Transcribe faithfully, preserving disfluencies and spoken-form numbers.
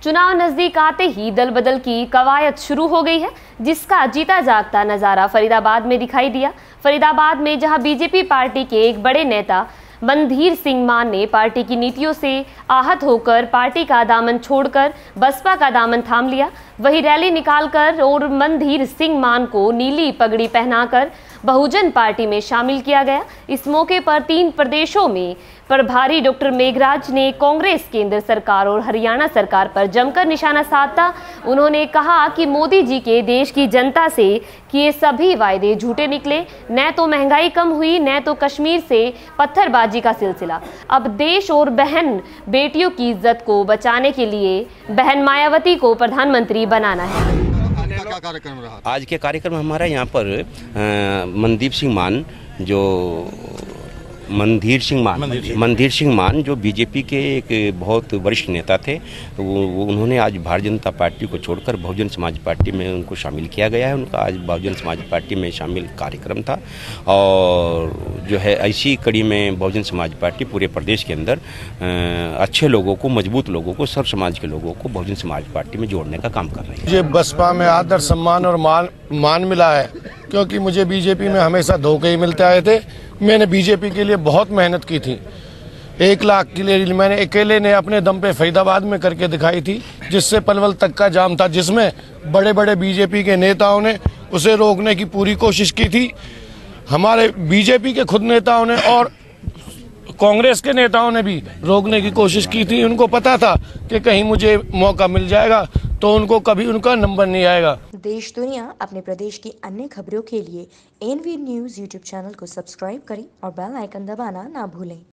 चुनाव नजदीक आते ही दल बदल की कवायद शुरू हो गई है, जिसका जीता जागता नजारा फरीदाबाद में दिखाई दिया। फरीदाबाद में जहां बीजेपी पार्टी के एक बड़े नेता मनधीर सिंह मान ने पार्टी की नीतियों से आहत होकर पार्टी का दामन छोड़कर बसपा का दामन थाम लिया, वही रैली निकालकर और मनधीर सिंह मान को नीली पगड़ी पहनाकर बहुजन पार्टी में शामिल किया गया। इस मौके पर तीन प्रदेशों में प्रभारी डॉक्टर मेघराज ने कांग्रेस, केंद्र सरकार और हरियाणा सरकार पर जमकर निशाना साधा। उन्होंने कहा कि मोदी जी के देश की जनता से किए सभी वायदे झूठे निकले, न तो महंगाई कम हुई, न तो कश्मीर से पत्थरबाजी का सिलसिला। अब देश और बहन बेटियों की इज्जत को बचाने के लिए बहन मायावती को प्रधानमंत्री बनाना है। क्या कार्यक्रम रहा? आज के कार्यक्रम हमारा यहाँ पर मनदीप सिंह मान जो मनधीर सिंह मान मनधीर सिंह मान जो बीजेपी के एक बहुत वरिष्ठ नेता थे, वो, वो उन्होंने आज भारतीय जनता पार्टी को छोड़कर बहुजन समाज पार्टी में उनको शामिल किया गया है। उनका आज बहुजन समाज पार्टी में शामिल कार्यक्रम था और जो है ऐसी कड़ी में बहुजन समाज पार्टी पूरे प्रदेश के अंदर अच्छे लोगों को, मजबूत लोगों को, सर्व समाज के लोगों को बहुजन समाज पार्टी में जोड़ने का काम कर रही है। मुझे बसपा में आदर, सम्मान और मान मान मिला है, क्योंकि मुझे बीजेपी में हमेशा धोखे ही मिलते आए थे। मैंने बीजेपी के लिए बहुत मेहनत की थी। एक लाख के लिए मैंने अकेले ने अपने दम पे फरीदाबाद में करके दिखाई थी, जिससे पलवल तक का जाम था, जिसमें बड़े बड़े बीजेपी के नेताओं ने उसे रोकने की पूरी कोशिश की थी। हमारे बीजेपी के खुद नेताओं ने और कांग्रेस के नेताओं ने भी रोकने की कोशिश की थी। उनको पता था कि कहीं मुझे मौका मिल जाएगा तो उनको कभी उनका नंबर नहीं आएगा। देश दुनिया अपने प्रदेश की अन्य खबरों के लिए N V news YouTube channel को सब्सक्राइब करें और बेल आइकन दबाना ना भूलें।